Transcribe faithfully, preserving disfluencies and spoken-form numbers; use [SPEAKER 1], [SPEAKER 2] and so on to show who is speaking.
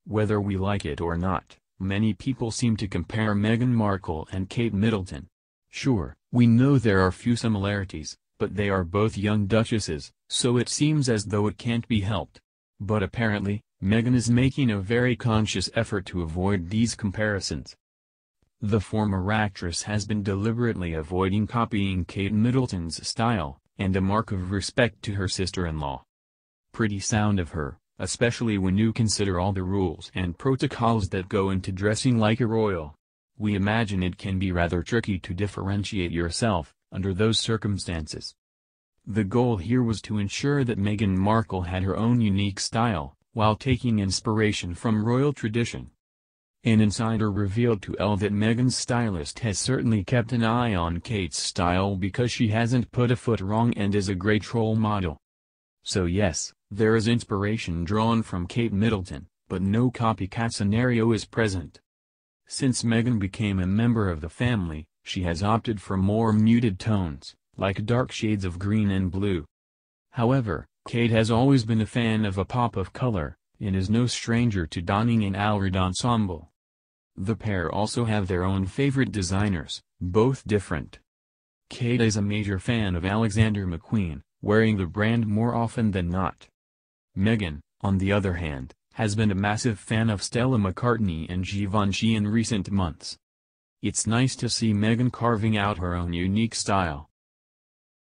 [SPEAKER 1] Whether we like it or not, many people seem to compare Meghan Markle and Kate Middleton. Sure, we know there are few similarities, but they are both young duchesses, so it seems as though it can't be helped. But apparently, Meghan is making a very conscious effort to avoid these comparisons. The former actress has been deliberately avoiding copying Kate Middleton's style, and a mark of respect to her sister-in-law. Pretty sound of her, especially when you consider all the rules and protocols that go into dressing like a royal. We imagine it can be rather tricky to differentiate yourself, under those circumstances. The goal here was to ensure that Meghan Markle had her own unique style, while taking inspiration from royal tradition. An insider revealed to Elle that Meghan's stylist has certainly kept an eye on Kate's style because she hasn't put a foot wrong and is a great role model. So yes, there is inspiration drawn from Kate Middleton, but no copycat scenario is present. Since Meghan became a member of the family, she has opted for more muted tones, like dark shades of green and blue. However, Kate has always been a fan of a pop of color, and is no stranger to donning an Alred ensemble. The pair also have their own favorite designers, both different. Kate is a major fan of Alexander McQueen, wearing the brand more often than not. Meghan, on the other hand, has been a massive fan of Stella McCartney and Givenchy in recent months. It's nice to see Meghan carving out her own unique style.